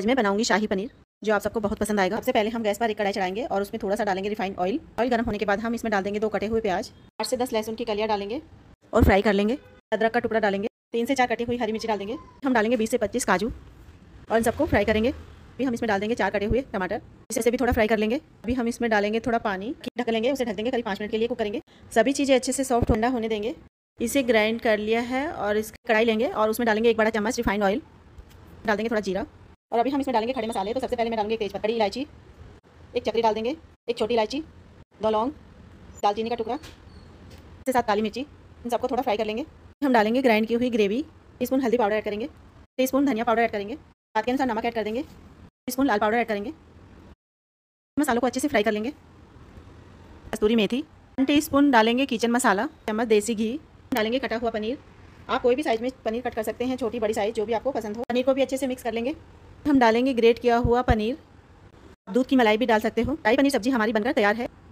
आज मैं बनाऊंगी शाही पनीर, जो आप सबको बहुत पसंद आएगा। सबसे पहले हम गैस पर एक कढ़ाई चढ़ाएंगे और उसमें थोड़ा सा डालेंगे रिफाइंड ऑयल। ऑयल गर्म होने के बाद हम इसमें डाल देंगे 2 कटे हुए प्याज, 8 से 10 लहसुन की कलियां डालेंगे और फ्राई कर लेंगे। अदरक का टुकड़ा डालेंगे, 3 से 4 कटी हुई हरी मिर्ची डाल देंगे। हम डालेंगे 20 से 25 काजू और इन सबको फ्राई करेंगे। अभी हम इसमें डाल देंगे 4 कटे हुए टमाटर, इसे भी थोड़ा फ्राई कर लेंगे। अभी हम इसमें डालेंगे थोड़ा पानी, ढक लेंगे, उसे ढक देंगे, करीब 5 मिनट के लिए कुक करेंगे। सभी चीज़ें अच्छे से सॉफ्ट ठंडा होने देंगे। इसे ग्राइंड कर लिया है और इस कढ़ाई लेंगे और उसमें डालेंगे 1 बड़ा चम्मच रिफाइंड ऑयल, डाल देंगे थोड़ा जीरा और अभी हम इसमें डालेंगे खड़े मसाले। तो सबसे पहले मैं डालूंगी 1 तेज बड़ी इलायची, 1 चक्री डाल देंगे, 1 छोटी इलायची, 2 लौंग, दालचीनी का टुकड़ा, इसके साथ काली मिर्ची। इन सबको थोड़ा फ्राई कर लेंगे। हम डालेंगे ग्राइंड की हुई ग्रेवी, टीस्पून हल्दी पाउडर ऐड करेंगे, टीस्पून धनिया पाउडर ऐड करेंगे, स्वाद के अनुसार नमक ऐड कर देंगे, टीस्पून लाल पाउडर ऐड करेंगे। मसालों को अच्छे से फ्राई कर लेंगे। कस्तूरी मेथी, 1 टीस्पून डालेंगे किचन मसाला, चम्मच देसी घी, डालेंगे कटा हुआ पनीर। आप कोई भी साइज़ में पनीर कट कर सकते हैं, छोटी बड़ी साइज़ जो भी आपको पसंद हो। पनीर को भी अच्छे से मिक्स कर लेंगे। हम डालेंगे ग्रेट किया हुआ पनीर, दूध की मलाई भी डाल सकते हो। शाही पनीर सब्जी हमारी बनकर तैयार है।